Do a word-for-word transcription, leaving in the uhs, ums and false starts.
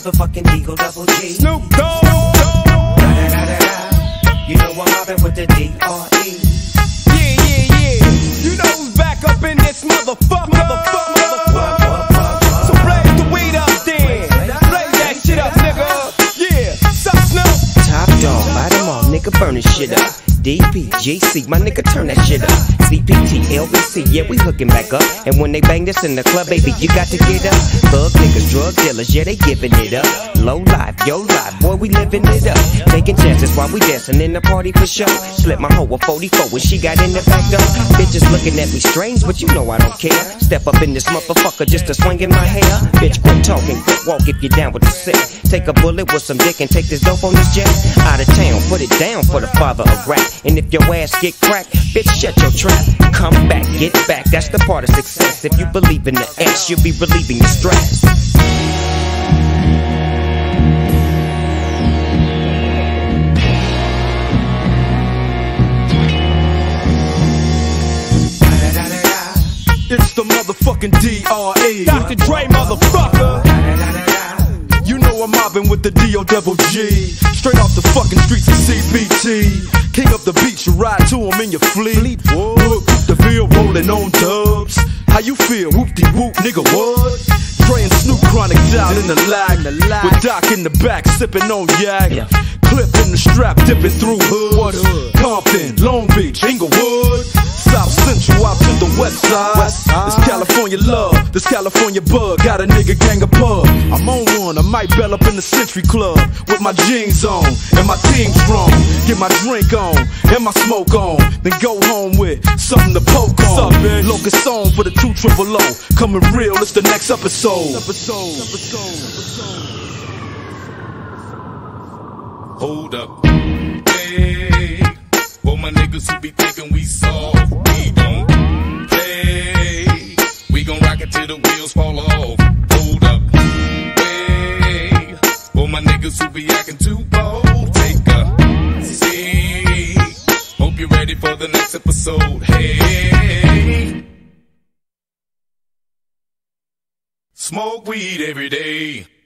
motherfucking D O double G. Snoop Dogg. You know I'm mobbing with the D R E. Yeah, yeah, yeah. You know who's back up in this motherfucker. Motherfucker, motherfucker. So blaze the weed up then. Blaze that shit up, nigga. Yeah. Sup, Snoop? Top dog, bite them all, nigga, burn this shit up. D P, G C, my nigga, turn that shit up. C P T, L B C, yeah, we hooking back up. And when they bang this in the club, baby, you got to get up. Thug niggas, drug dealers, yeah, they giving it up. Low life, yo life, boy, we living it up. Taking chances while we dancing in the party for sure. Slip my hoe a forty-four when she got in the back door. Bitches looking at me strange, but you know I don't care. Step up in this motherfucker just to swing in my hair. Bitch, quit talking, quit walk if you're down with the sick. Take a bullet with some dick and take this dope on this jet. Out of town, put it down for the father of rap. And if your ass get cracked, bitch, shut your trap. Come back, get back, that's the part of success. If you believe in the X, you'll be relieving your stress. It's the motherfucking D R E. Doctor Dre, motherfucker. You know I'm mobbing with the D O double G. Straight off the fucking streets of C B T. King up the beach, you ride to him in your fleet. Whoop, the field rolling on dubs. How you feel? Whoop-de-whoop, nigga, what? Dre and Snoop chronic down in the lag. With Doc in the back, sipping on yak. Clip in the strap, dipping through hood. Compton, Long Beach, Inglewood. South Central out to the west side. This California love, this California bug. Got a nigga gang of pub. I'm on one, I might bell up in the Century Club with my jeans on and my team strong. Get my drink on and my smoke on, then go home with something to poke on. Locust song for the two triple O. Coming real, it's the next episode. Episode. Hold up, hey, for my niggas who be thinking we soft, we don't play. We gon' rock it till the wheels fall off. Hold up, hey, for my niggas who be acting too bold, take a seat. Hope you're ready for the next episode. Hey, smoke weed every day.